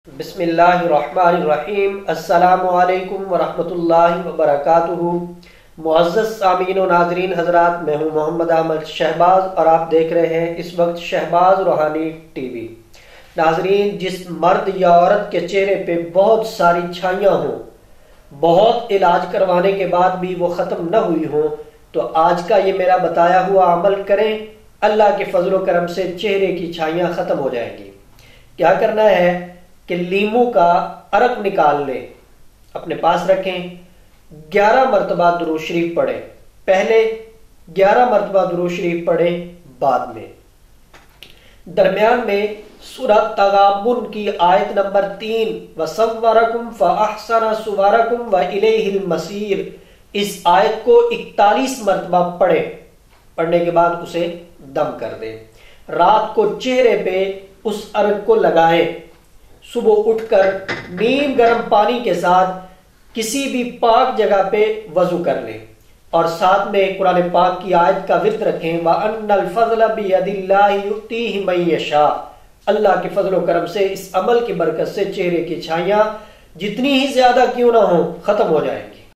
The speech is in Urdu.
بسم اللہ الرحمن الرحیم۔ السلام علیکم ورحمۃ اللہ وبرکاتہ۔ معزز سامعین و ناظرین حضرات، میں ہوں محمد احمد شہباز اور آپ دیکھ رہے ہیں اس وقت شہباز روحانی ٹی وی۔ ناظرین، جس مرد یا عورت کے چہرے پہ بہت ساری چھائیاں ہوں، بہت علاج کروانے کے بعد بھی وہ ختم نہ ہوئی ہوں، تو آج کا یہ میرا بتایا ہوا عمل کریں، اللہ کے فضل و کرم سے چہرے کی چھائیاں ختم ہو جائیں گی۔ کیا کرنا ہے کہ لیمو کا عرق نکال لیں، اپنے پاس رکھیں، 11 مرتبہ درود شریف پڑھیں، پہلے 11 مرتبہ درود شریف پڑھیں، بعد میں درمیان میں سورہ تغابن کی آیت نمبر 3 وَصَوَّرَكُمْ فَأَحْسَنَ صُوَرَكُمْ وَإِلَيْهِ الْمَصِيرُ، اس آیت کو 41 مرتبہ پڑھیں، پڑھنے کے بعد اسے دم کر دیں۔ رات کو چہرے پہ اس عرق کو لگائیں، صبح اٹھ کر نیم گرم پانی کے ساتھ کسی بھی پاک جگہ پہ وضو کر لیں، اور ساتھ میں قرآن پاک کی آیت کا ورد رکھیں، وَأَنَّ الْفَضْلَ بِيَدِ اللَّهِ يُؤْتِيهِ مَن يَشَاءُ۔ اللہ کے فضل و کرم سے اس عمل کی برکت سے چہرے کی چھائیاں جتنی ہی زیادہ کیوں نہ ہوں ختم ہو جائیں گی۔